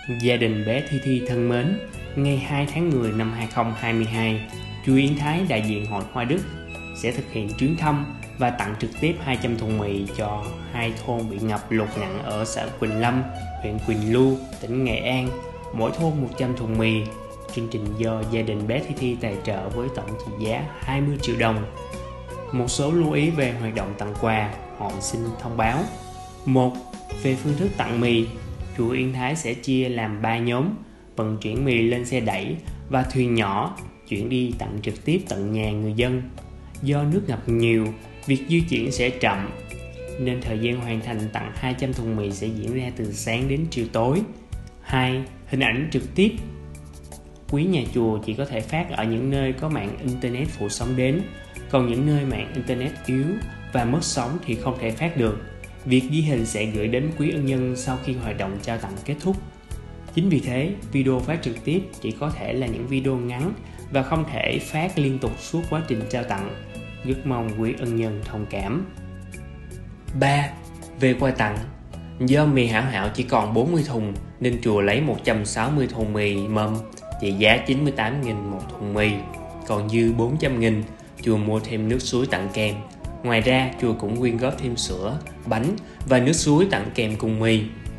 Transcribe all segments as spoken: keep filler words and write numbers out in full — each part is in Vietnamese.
Gia đình bé Thi Thi thân mến, ngày hai tháng mười năm hai nghìn không trăm hai mươi hai, chú Yến Thái đại diện Hội Hoa Đức sẽ thực hiện chuyến thăm và tặng trực tiếp hai trăm thùng mì cho hai thôn bị ngập lụt nặng ở xã Quỳnh Lâm, huyện Quỳnh Lưu, tỉnh Nghệ An, mỗi thôn một trăm thùng mì. Chương trình do gia đình bé Thi Thi tài trợ với tổng trị giá hai mươi triệu đồng. Một số lưu ý về hoạt động tặng quà, họ xin thông báo. một. Về phương thức tặng mì, chùa Yên Thái sẽ chia làm ba nhóm, vận chuyển mì lên xe đẩy và thuyền nhỏ chuyển đi tặng trực tiếp tận nhà người dân. Do nước ngập nhiều, việc di chuyển sẽ chậm, nên thời gian hoàn thành tặng hai trăm thùng mì sẽ diễn ra từ sáng đến chiều tối. hai. Hình ảnh trực tiếp. Quý nhà chùa chỉ có thể phát ở những nơi có mạng Internet phủ sóng đến, còn những nơi mạng Internet yếu và mất sóng thì không thể phát được. Việc ghi hình sẽ gửi đến quý ân nhân sau khi hoạt động trao tặng kết thúc. Chính vì thế, video phát trực tiếp chỉ có thể là những video ngắn và không thể phát liên tục suốt quá trình trao tặng. Rất mong quý ân nhân thông cảm. ba. Về quà tặng, do mì Hảo Hảo chỉ còn bốn mươi thùng nên chùa lấy một trăm sáu mươi thùng mì mâm trị giá chín mươi tám nghìn một thùng mì, còn dư bốn trăm nghìn chùa mua thêm nước suối tặng kèm. Ngoài ra, chùa cũng quyên góp thêm sữa, bánh và nước suối tặng kèm cùng mì.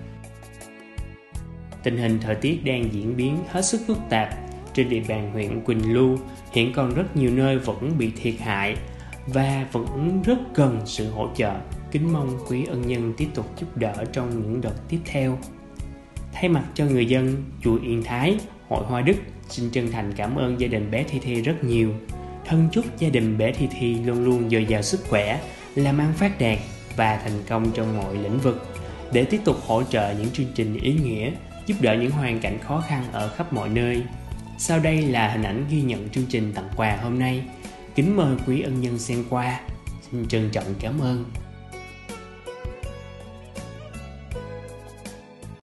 Tình hình thời tiết đang diễn biến hết sức phức tạp. Trên địa bàn huyện Quỳnh Lưu hiện còn rất nhiều nơi vẫn bị thiệt hại và vẫn rất cần sự hỗ trợ. Kính mong quý ân nhân tiếp tục giúp đỡ trong những đợt tiếp theo. Thay mặt cho người dân chùa Yên Thái, Hội Hoa Đức xin chân thành cảm ơn gia đình bé Thi Thi rất nhiều. Thân chúc gia đình bé Thi Thi luôn luôn dồi dào sức khỏe, làm ăn phát đạt và thành công trong mọi lĩnh vực, để tiếp tục hỗ trợ những chương trình ý nghĩa, giúp đỡ những hoàn cảnh khó khăn ở khắp mọi nơi. Sau đây là hình ảnh ghi nhận chương trình tặng quà hôm nay. Kính mời quý ân nhân xem qua. Xin trân trọng cảm ơn.